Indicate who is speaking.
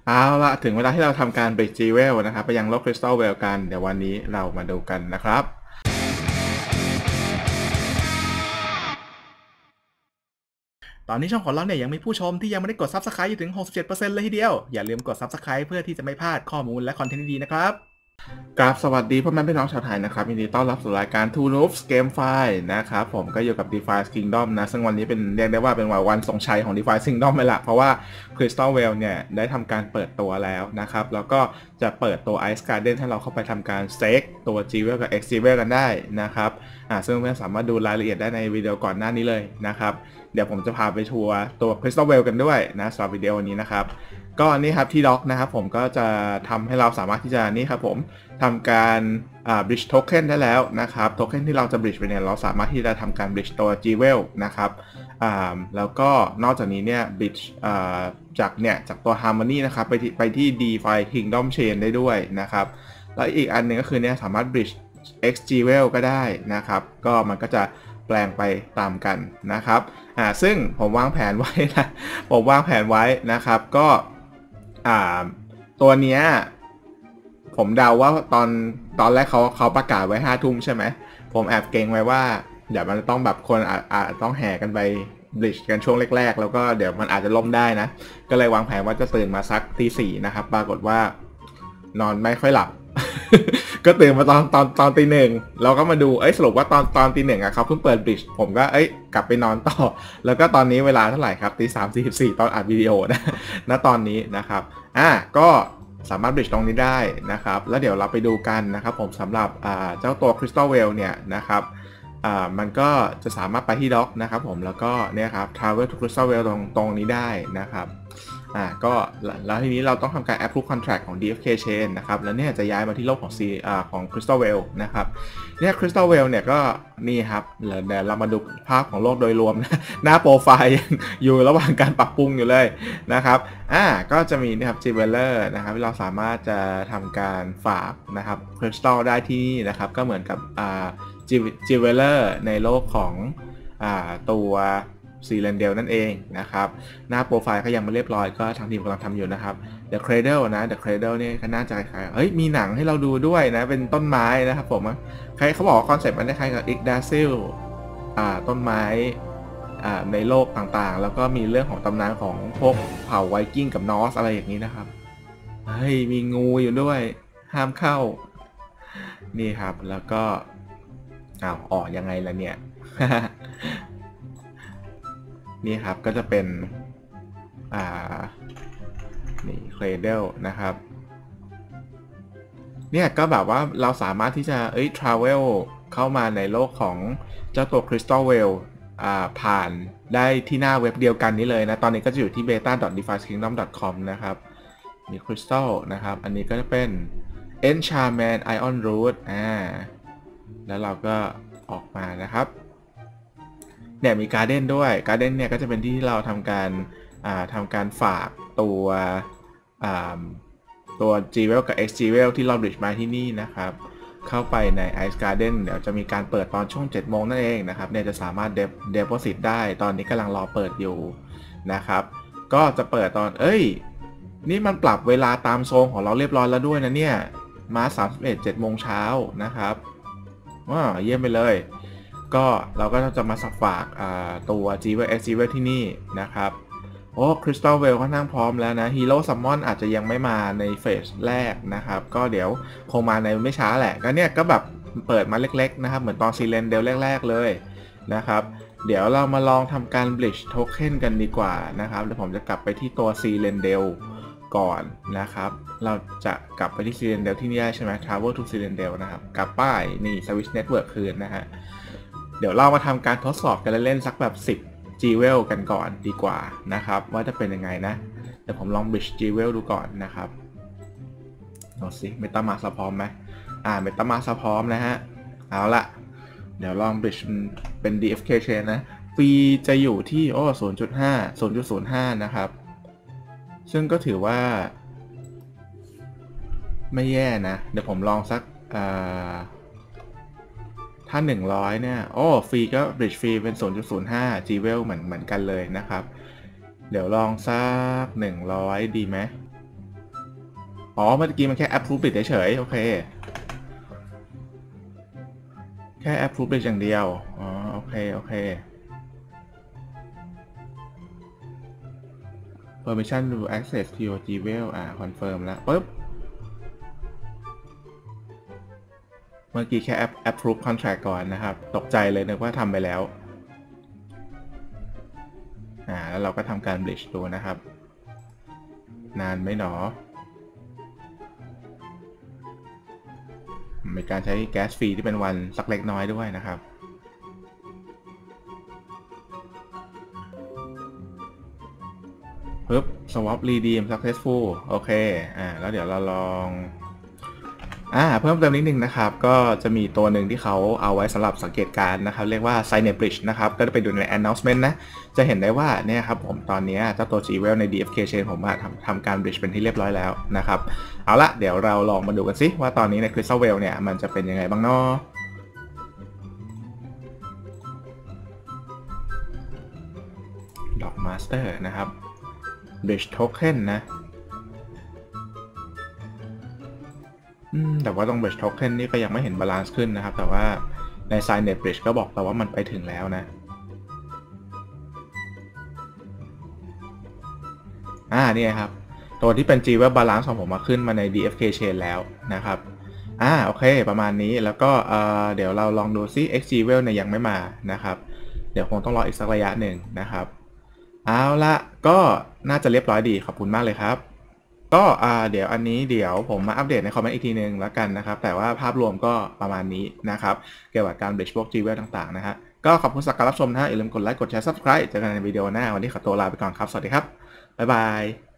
Speaker 1: เอาละถึงเวลาที่เราทำการ Bridge Jewel นะครับไปยังโลก Crystal Well กันเดี๋ยววันนี้เรามาดูกันนะครับตอนนี้ช่องของเราเนี่ยยังมีผู้ชมที่ยังไม่ได้กด Subscribe อยู่ถึง 67%เลยทีเดียวอย่าลืมกด Subscribe เพื่อที่จะไม่พลาดข้อมูลและคอนเทนต์ดีๆนะครับกราบสวัสดีพ่อแม่พี่น้องชาวไทยนะครับยินดีต้อนรับสู่รายการ Two Noobs Game File นะครับผมก็อยู่กับ DeFi Kingdom นะซึ่งวันนี้เป็นเรียกได้ว่าเป็นวันทรงชัยของ DeFi Kingdom เลยล่ะเพราะว่า Crystal Well เนี่ยได้ทำการเปิดตัวแล้วนะครับแล้วก็จะเปิดตัว Ice Garden ให้เราเข้าไปทำการ Stake ตัว Jewel กับ X Jewel กันได้นะครับซึ่งเพื่อนสามารถดูรายละเอียดได้ในวิดีโอก่อนหน้านี้เลยนะครับเดี๋ยวผมจะพาไปทัวร์ตัว Crystal Well กันด้วยนะสำหรับวิดีโอนี้นะครับก็นี่ครับที่ด็อกนะครับผมก็จะทำให้เราสามารถที่จะนี่ครับผมทำการbridge token ได้แล้วนะครับโทเค็นที่เราจะ bridge ไปเนี่ยเราสามารถที่จะทำการ bridge ตัว Jewel นะครับแล้วก็นอกจากนี้เนี่ย bridge จากตัว Harmony นะครับไปที่ DeFi Kingdom Chain ได้ด้วยนะครับแล้วอีกอันหนึ่งก็คือเนี่ยสามารถ bridge X Jewel ก็ได้นะครับก็มันก็จะแปลงไปตามกันนะครับซึ่งผมวางแผนไว้นะผมวางแผนไว้นะครับก็ตัวเนี้ยผมเดาว่าตอนแรกเขาประกาศไว้5 ทุ่มใช่ไหมผมแอบเกรงไว้ว่าเดี๋ยวมันต้องแบบคนต้องแห่กันไปบลิชกันช่วงแรกๆแล้วก็เดี๋ยวมันอาจจะล่มได้นะก็เลยวางแผนว่าจะตื่นมาสักตี 4นะครับปรากฏว่านอนไม่ค่อยหลับ ก็ตื่นมาตอนตี 1เราก็มาดูสรุปว่าตอนตี 1อ่ะเขาเพิ่งเปิดบลิชผมก็กลับไปนอนต่อแล้วก็ตอนนี้เวลาเท่าไหร่ครับตี 3:44ตอนอัดวิดีโอนะณตอนนี้นะครับก็สามารถบริดจ์ตรงนี้ได้นะครับแล้วเดี๋ยวเราไปดูกันนะครับผมสำหรับเจ้าตัว Crystal Well เนี่ยนะครับมันก็จะสามารถไปที่ด็อกนะครับผมแล้วก็เนี่ยครับ Travel to Crystal Well ตรงนี้ได้นะครับก็แล้วทีนี้เราต้องทำการ approve contract ของ DFK Chain นะครับแล้วเนี่ยจะย้ายมาที่โลกของ Crystal Well นะครับเนี่ย Crystal Well เนี่ยก็นี่ครับเดี๋ยวเรามาดูภาพของโลกโดยรวมนะหน้าโปรไฟล์ยังอยู่ระหว่างการปรับปรุงอยู่เลยนะครับก็จะมีนะครับ Jeweler นะครับที่เราสามารถจะทำการฝากนะครับ Crystal ได้ที่นี่นะครับก็เหมือนกับJeweler ในโลกของตัวซีเรนเดลนั่นเองนะครับหน้าโปรไฟล์ก็ยังไม่เรียบร้อยก็ทางทีมกำลังทำอยู่นะครับ The Cradle นะ The Cradle นี่ก็น่าจะคล้ายๆมีหนังให้เราดูด้วยนะเป็นต้นไม้นะครับผมใครเขาบอกว่าคอนเซ็ปต์มันคล้ายกับ Yggdrasil ต้นไม้ในโลกต่างๆแล้วก็มีเรื่องของตำนานของพวกเผ่าไวกิ้งกับนอร์สอะไรอย่างนี้นะครับมีงูอยู่ด้วยห้ามเข้านี่ครับแล้วก็ออกยังไงล่ะเนี่ย นี่ครับก็จะเป็นนี่ Cradle นะครับเนี่ยก็แบบว่าเราสามารถที่จะtravel เข้ามาในโลกของเจ้าตัว Crystal Well ผ่านได้ที่หน้าเว็บเดียวกันนี้เลยนะตอนนี้ก็จะอยู่ที่ beta.defykingdom.com นะครับมี Crystal นะครับอันนี้ก็จะเป็น Enchantment Iron Root แล้วเราก็ออกมานะครับเนี่ยมีการ์เด้นด้วยการ์เด้นเนี่ยก็จะเป็นที่ที่เราทำการฝากตัว Jewel กับ X Jewel ที่เราบริดจ์มาที่นี่นะครับเข้าไปใน Ice Garden เดี๋ยวจะมีการเปิดตอนช่วง 7 โมงนั่นเองนะครับเนี่ยจะสามารถdeposit ได้ตอนนี้กำลังรอเปิดอยู่นะครับก็จะเปิดตอนนี่มันปรับเวลาตามโซนของเราเรียบร้อยแล้วด้วยนะเนี่ยมา31 7 โมงเช้านะครับเยี่ยมไปเลยก็เราก็จะมาสักฝากตัว Jewel X Jewel ที่นี่นะครับCrystal Well ค่อนข้างพร้อมแล้วนะ Hero Summon อาจจะยังไม่มาในเฟสแรกนะครับก็เดี๋ยวคงมาในไม่ช้าแหละก็เนี่ยก็แบบเปิดมาเล็กๆนะครับเหมือนตอน Silendel แรกๆเลยนะครับเดี๋ยวเรามาลองทำการ Bridge Token กันดีกว่านะครับเดี๋ยวผมจะกลับไปที่ตัว Silendel ก่อนนะครับเราจะกลับไปที่ Silendel ที่นี่ได้ใช่ไหม Travel to Silendel นะครับกลับป้ายนี่ Switch Network คืนนะฮะเดี๋ยวเรามาทำการทดสอบกันเล่นๆสักแบบ10 Jewel กันก่อนดีกว่านะครับว่าจะเป็นยังไงนะเดี๋ยวผมลอง Bridge Jewel ดูก่อนนะครับดูสิ MetaMask พร้อมไหมMetaMask พร้อมนะฮะเอาละเดี๋ยวลอง Bridge เป็น DFK Chain นะฟรีจะอยู่ที่ 0.05 นะครับซึ่งก็ถือว่าไม่แย่นะเดี๋ยวผมลองสักถ้า100เนี่ยฟรีก็ bridge ฟรีเป็น 0.05 Jewel เหมือนกันเลยนะครับเดี๋ยวลองสัก100ดีไหมอ๋อเมื่อกี้มันแค่ approve ปิดเฉยๆโอเคแค่ approve ปิดอย่างเดียวอ๋อโอเคโอเค permission to access to your Gmail confirm แล้วปึ๊บเมื่อกี้แค่ approve contract ก่อนนะครับตกใจเลยนึกว่าทำไปแล้วแล้วเราก็ทำการ bridge ดูนะครับนานไหมหนอมีการใช้แก๊สฟรีที่เป็นวันสักเล็กน้อยด้วยนะครับปึ๊บ swap redeem successful โอเคแล้วเดี๋ยวเราลองเพิ่มเติมนิดนึงนะครับก็จะมีตัวหนึ่งที่เขาเอาไว้สำหรับสังเกตการณ์นะครับเรียกว่า Signet Bridge นะครับก็จะไปดูใน announcement นะจะเห็นได้ว่าเนี่ยครับผมตอนนี้เจ้าตัว Gwell ใน DFK Chain ผมทำการ bridge เป็นที่เรียบร้อยแล้วนะครับเอาละเดี๋ยวเราลองมาดูกันสิว่าตอนนี้ใน Crystal Well เนี่ยมันจะเป็นยังไงบ้างเนาะดอก Master นะครับ Bridge Token นะแต่ว่าตรง Bridge Token นี่ก็ยังไม่เห็นบาลานซ์ขึ้นนะครับแต่ว่าใน Signet Bridge ก็บอกแต่ว่ามันไปถึงแล้วนะนี่ครับตัวที่เป็น Gwell Balance ของผมมาขึ้นมาใน DFK Chain แล้วนะครับโอเคประมาณนี้แล้วก็เดี๋ยวเราลองดูซิ XGwell เนี่ยยังไม่มานะครับเดี๋ยวคงต้องรออีกสักระยะหนึ่งนะครับเอาละก็น่าจะเรียบร้อยดีขอบคุณมากเลยครับก็เดี๋ยวอันนี้เดี๋ยวผมมาอัปเดตในคอมเมนต์อีกทีนึงแล้วกันนะครับแต่ว่าภาพรวมก็ประมาณนี้นะครับเกี่ยวกับการ bridge พวก Gwell ต่างๆนะฮะก็ขอบคุณสำหรับการรับชมนะฮะอย่าลืมกดไลค์กดแชร์ Subscribe เจอกันในวิดีโอหน้าวันนี้ขอตัวลาไปก่อนครับสวัสดีครับบ๊ายบาย